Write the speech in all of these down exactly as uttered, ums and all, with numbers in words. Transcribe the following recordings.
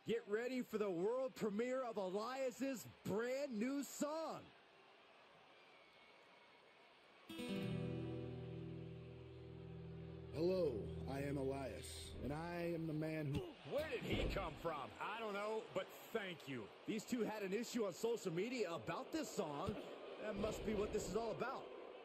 Get ready for the world premiere of Elias's brand new song. Hello, I am Elias, and I am the man who... Where did he come from? I don't know, but thank you. These two had an issue on social media about this song. That must be what this is all about.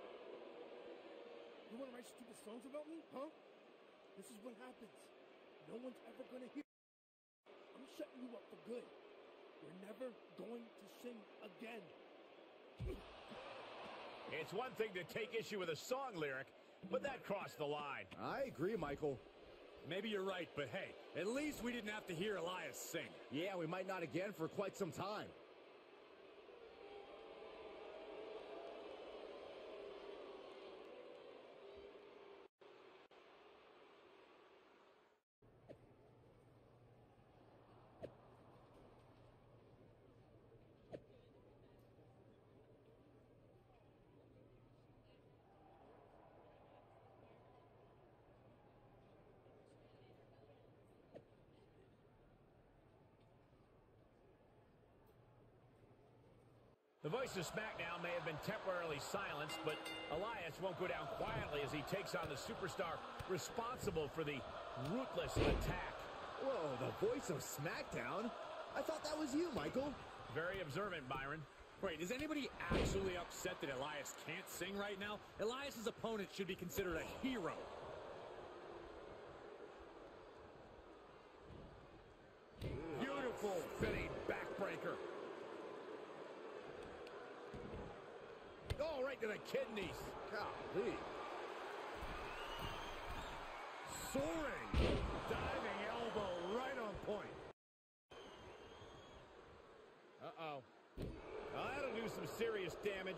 You want to write stupid songs about me, huh? This is what happens. No one's ever going to hear. I'm shutting you up for good. We're never going to sing again. It's one thing to take issue with a song lyric, but that crossed the line. I agree, Michael. Maybe you're right, but hey, at least we didn't have to hear Elias sing. Yeah, we might not again for quite some time. The voice of Smackdown may have been temporarily silenced, but Elias won't go down quietly as he takes on the superstar responsible for the ruthless attack. Whoa, the voice of Smackdown? I thought that was you, Michael. Very observant, Byron. Wait, is anybody actually upset that Elias can't sing right now? Elias's opponent should be considered a hero. Beautiful fitting backbreaker. Oh, right to the kidneys. Golly. Soaring. Diving elbow right on point. Uh-oh. Well, that'll do some serious damage.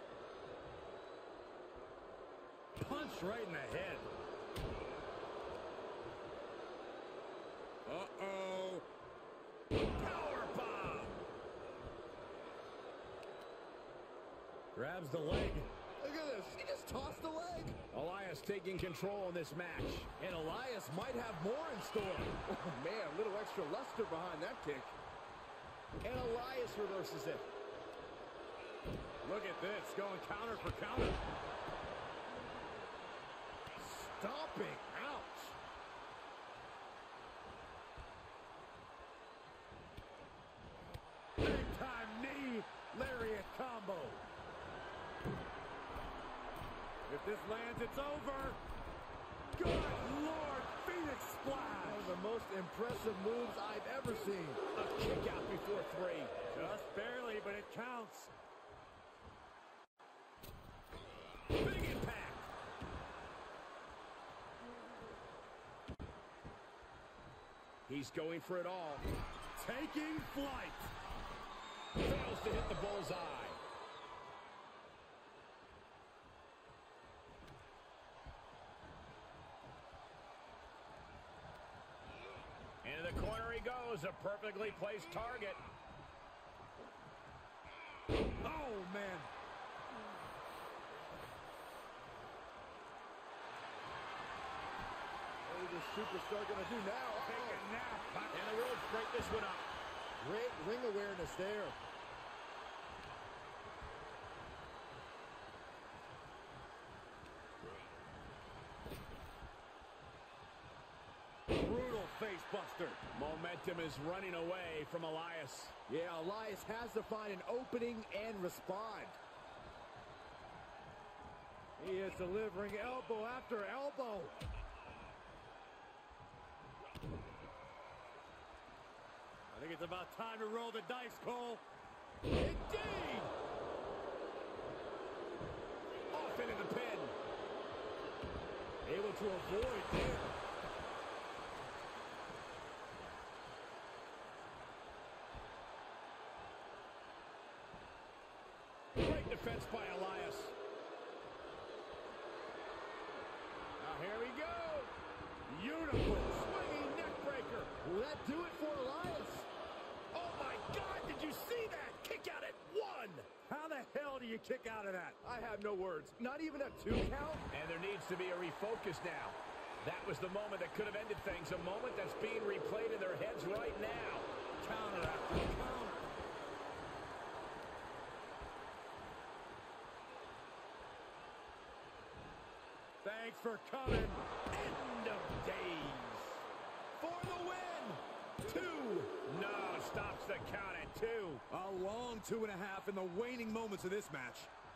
Punch right in the head. Uh-oh. Power bomb. Grabs the leg. Look at this. He just tossed the leg. Elias taking control in this match. And Elias might have more in store. Oh, man, a little extra luster behind that kick. And Elias reverses it. Look at this, going counter for counter. Stomping. Ouch. Big time knee lariat combo. If this lands, it's over. Good Lord, Phoenix splash. One of the most impressive moves I've ever seen. A kick out before three. Just barely, but it counts. Big impact. He's going for it all. Taking flight. Fails to hit the bullseye. Into the corner he goes, a perfectly placed target. Oh, man. What is this superstar going to do now? Take a nap. And the Rhodes break this one up. Great ring awareness there. Brutal face buster. Momentum is running away from Elias. Yeah, Elias has to find an opening and respond. He is delivering elbow after elbow. I think it's about time to roll the dice, Cole. Indeed! Off into the pin. Able to avoid there. Great defense by Elias. Now here we go. Beautiful swinging neck breaker. Will that do it for Elias? Oh my God, did you see that? Kick out at one. How the hell do you kick out of that? I have no words. Not even a two count? And there needs to be a refocus now. That was the moment that could have ended things, a moment that's being replayed in their heads right now. counter after counter. Thanks for coming. End of days. For the win. Two. No, stops the count at two. A long two and a half in the waning moments of this match.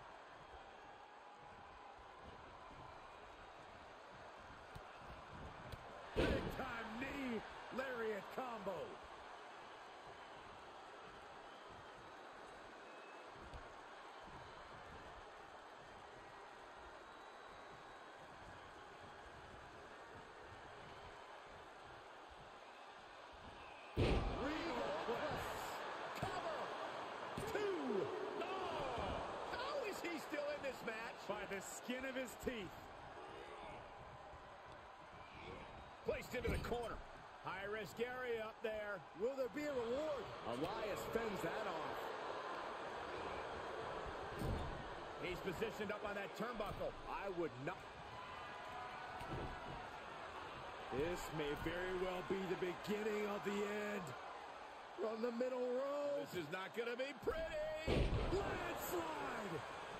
Big time knee, lariat combo. By the skin of his teeth. Placed into the corner. High risk area up there. Will there be a reward? Elias fends that off. He's positioned up on that turnbuckle. I would not. This may very well be the beginning of the end. From the middle row. This is not going to be pretty. Landslide.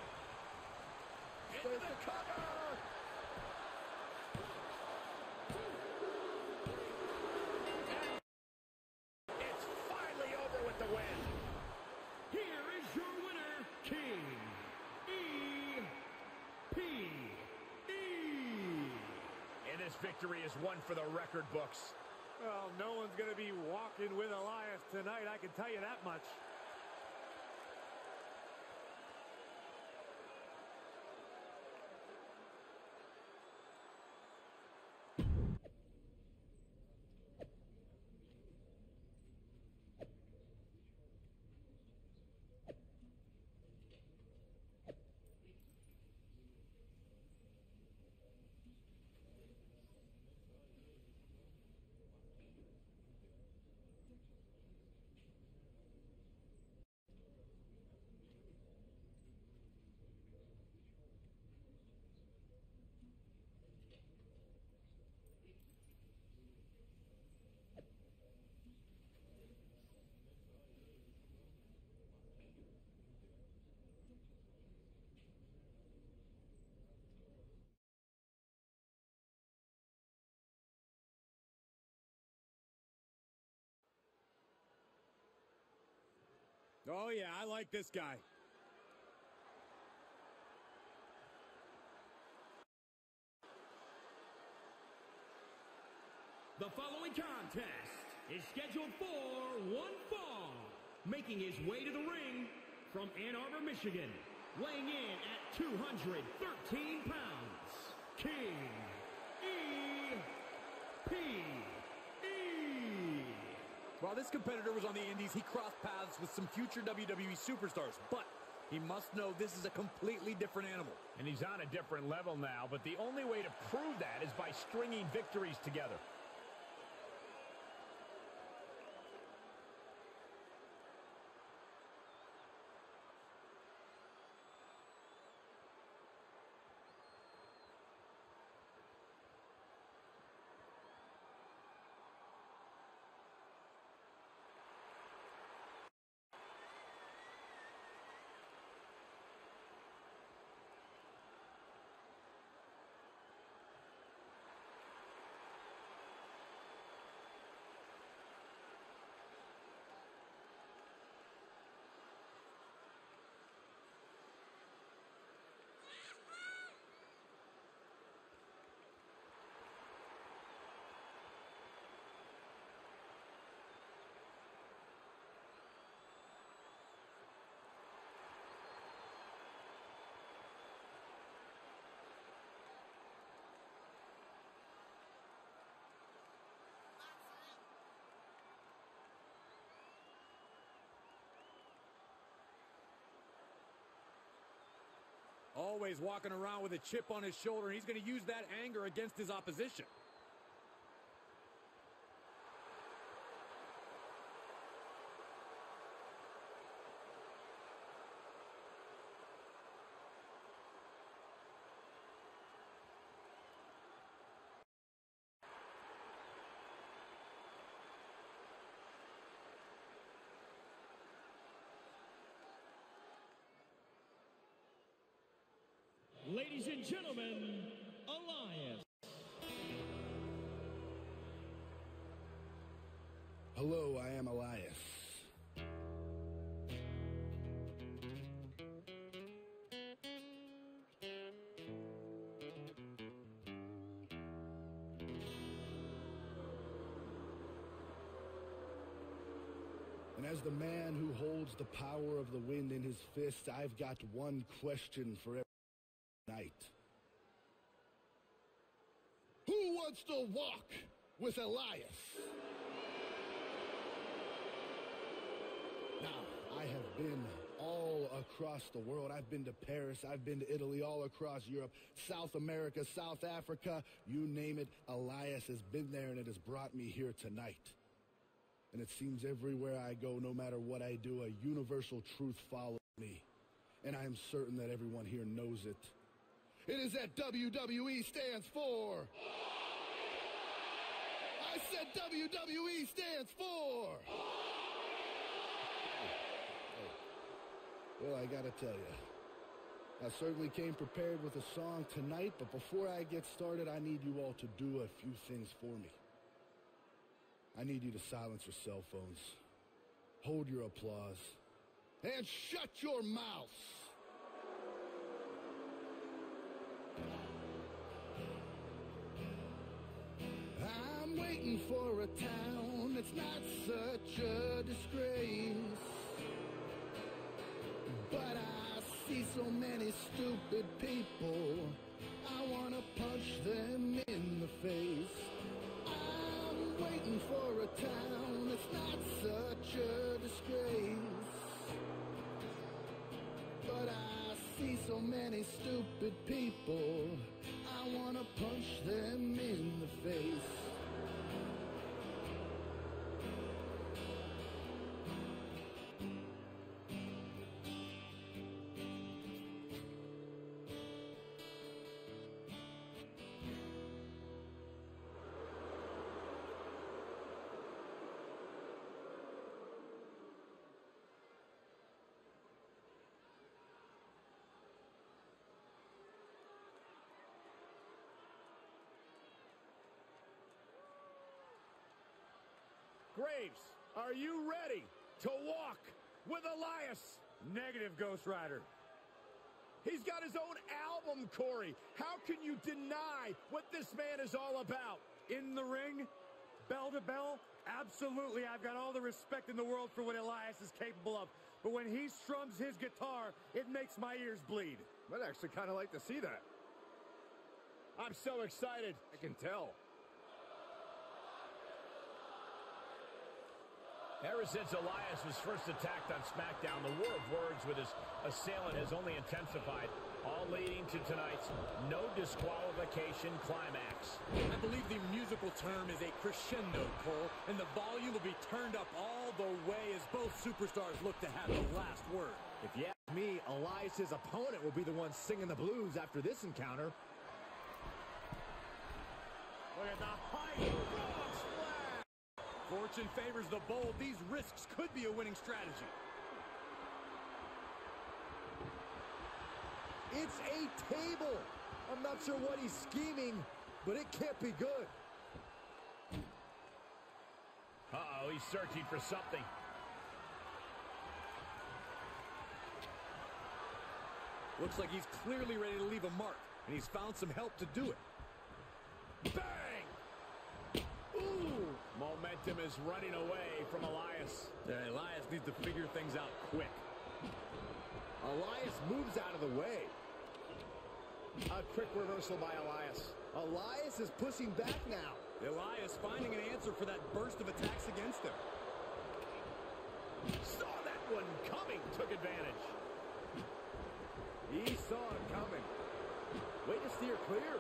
Into the cover. And it's finally over with the win. Here is your winner, King E P E. And this victory is one for the record books. Well, no one's going to be walking with Elias tonight, I can tell you that much. Oh, yeah, I like this guy. The following contest is scheduled for one fall. Making his way to the ring from Ann Arbor, Michigan, weighing in at two hundred thirteen pounds, King E P E. While this competitor was on the indies, he crossed paths with some future W W E superstars, but he must know this is a completely different animal. And he's on a different level now, but the only way to prove that is by stringing victories together. Always walking around with a chip on his shoulder, and he's going to use that anger against his opposition. ladies and gentlemen, Elias. Hello, I am Elias. And as the man who holds the power of the wind in his fist, I've got one question for every night. Who wants to walk with Elias? Now, I have been all across the world. I've been to Paris. I've been to Italy, all across Europe, South America, South Africa, you name it. Elias has been there, and it has brought me here tonight. And it seems everywhere I go, no matter what I do, a universal truth follows me. And I am certain that everyone here knows it. It is that W W E stands for... I said W W E stands for... Well, I gotta tell you, I certainly came prepared with a song tonight, but before I get started, I need you all to do a few things for me. I need you to silence your cell phones, hold your applause, and shut your mouths. I'm waiting for a town that's not such a disgrace. But I see so many stupid people, I want to punch them in the face. I'm waiting for a town that's not such a disgrace. But I see so many stupid people, I want to punch them in the face. Graves, are you ready to walk with Elias? Negative, Ghost Rider. He's got his own album, Corey. How can you deny what this man is all about? In the ring, bell to bell, absolutely. I've got all the respect in the world for what Elias is capable of. But when he strums his guitar, it makes my ears bleed. I'd actually kind of like to see that. I'm so excited. I can tell. Ever since Elias was first attacked on Smackdown, the war of words with his assailant has only intensified, all leading to tonight's no disqualification climax. I believe the musical term is a crescendo, Cole, and the volume will be turned up all the way as both superstars look to have the last word. If you ask me, Elias' opponent will be the one singing the blues after this encounter. Look at the height. Frog splash. Fortune favors the bold. These risks could be a winning strategy. It's a table. I'm not sure what he's scheming, but it can't be good. Uh-oh, he's searching for something. Looks like he's clearly ready to leave a mark, and he's found some help to do it. Bang! Ooh! Momentum is running away from Elias. Yeah, Elias needs to figure things out quick. Elias moves out of the way. A quick reversal by Elias. Elias is pushing back now. Elias finding an answer for that burst of attacks against him. Saw that one coming, took advantage. He saw it coming. Way to steer clear.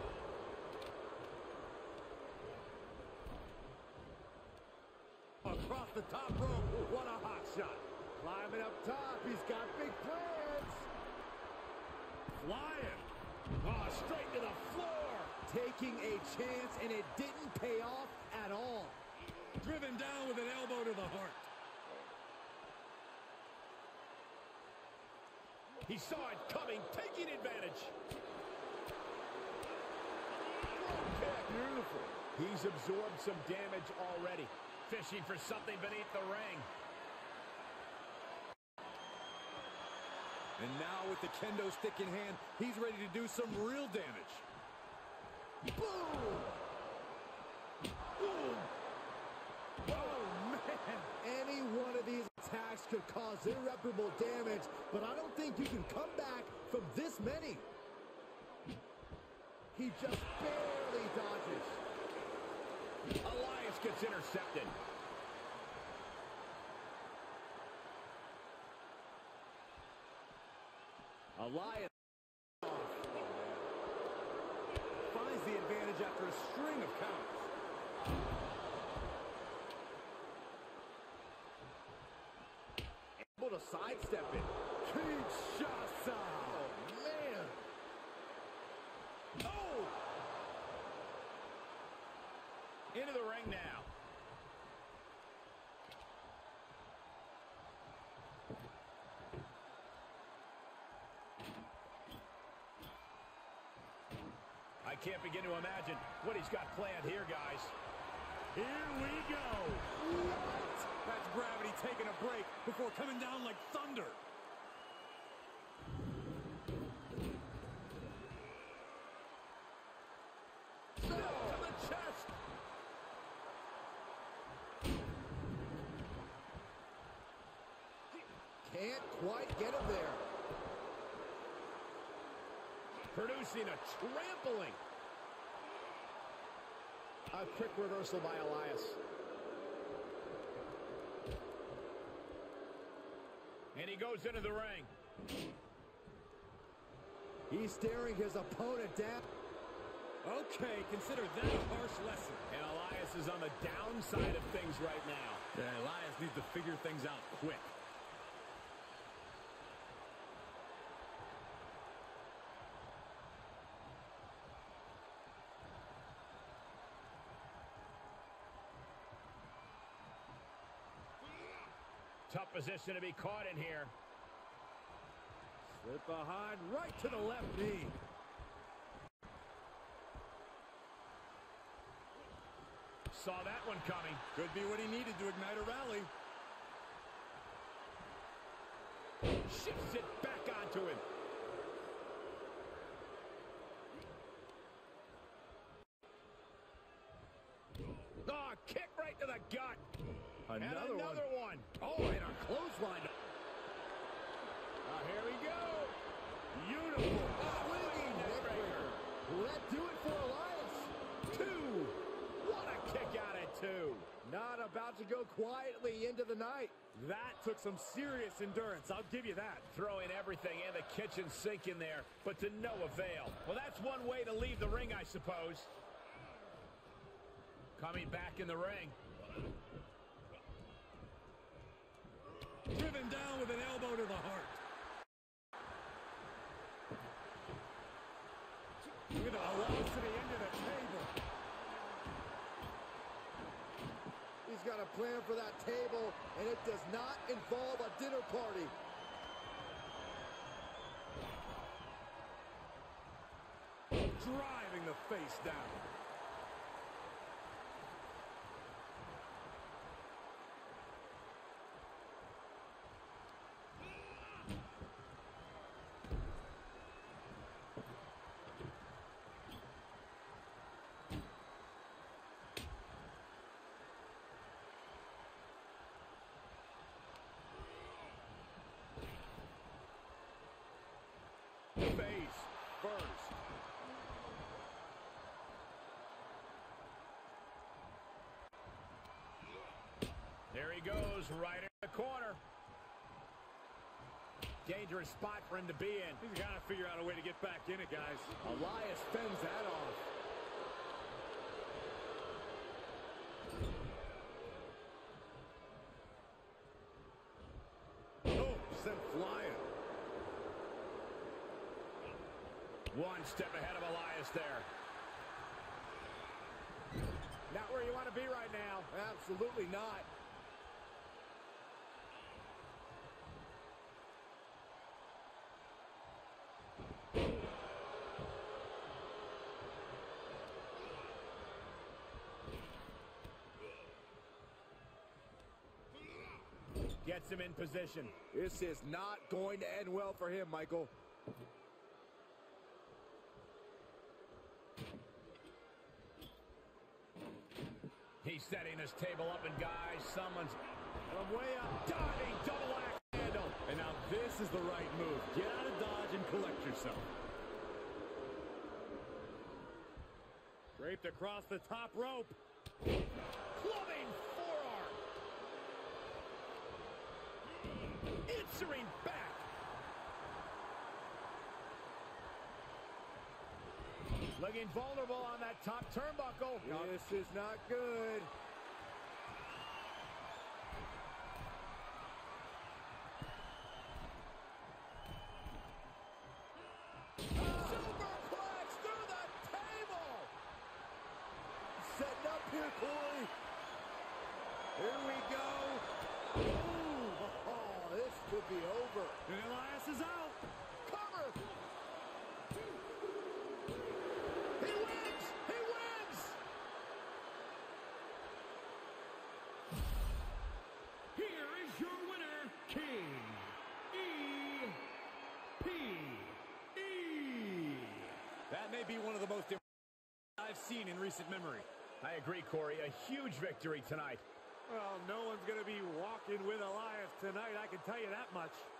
Across the top rope, what a hot shot. Climbing up top, he's got big plans. Flying. Oh, straight to the floor. Taking a chance, and it didn't pay off at all. Driven down with an elbow to the heart. He saw it coming, taking advantage. He's absorbed some damage already. Fishing for something beneath the ring. And now with the kendo stick in hand, he's ready to do some real damage. Boom! Boom! Oh, man! Any one of these attacks could cause irreparable damage, but I don't think you can come back from this many. He just barely dodges. Elias gets intercepted. Elias finds the advantage after a string of counts. Able to sidestep it. Kinshasa! Oh, man! Oh! Into the ring now. I can't begin to imagine what he's got planned here, guys. Here we go. What? That's gravity taking a break before coming down like thunder. No, to the chest. Can't quite get him there. Producing a trampling. A quick reversal by Elias. And he goes into the ring. He's staring his opponent down. Okay, consider that a harsh lesson. And Elias is on the downside of things right now. Yeah, Elias needs to figure things out quick. Tough position to be caught in here. Slip behind, right to the left knee. Saw that one coming. Could be what he needed to ignite a rally. Shifts it back onto him. Oh, kick right to the gut. Another, and another one. one. Oh, and a clothesline. Oh, here we go. Beautiful. Oh, Swinging neckbreaker. Will that do it for Elias? Two. What a kick out at two. Not about to go quietly into the night. That took some serious endurance, I'll give you that. Throwing everything and the kitchen sink in there, but to no avail. Well, that's one way to leave the ring, I suppose. Coming back in the ring. Driven down with an elbow to the heart. Look at the velocity into the table. He's got a plan for that table, and it does not involve a dinner party. Driving the face down. Face first. There he goes, right in the corner. Dangerous spot for him to be in. He's got to figure out a way to get back in it, guys. Elias fends that off. Oh, sent flying. One step ahead of Elias there. Not where you want to be right now. Absolutely not. Gets him in position. This is not going to end well for him, Michael. He's setting this table up, and guys, someone's from way up, diving double axe handle. And now this is the right move. Get out of dodge and collect yourself. Draped across the top rope. Clubbing forearm. Answering back. Looking vulnerable on that top turnbuckle. This is not good. Superplex through the table. Setting up here, Corey. Here we go. Ooh, oh, this could be over. And Elias is out. Cover. He wins. He wins. Here is your winner, King E P E. That may be one of the most I've seen in recent memory. I agree, Corey. A huge victory tonight. Well, no one's going to be walking with Elias tonight, I can tell you that much.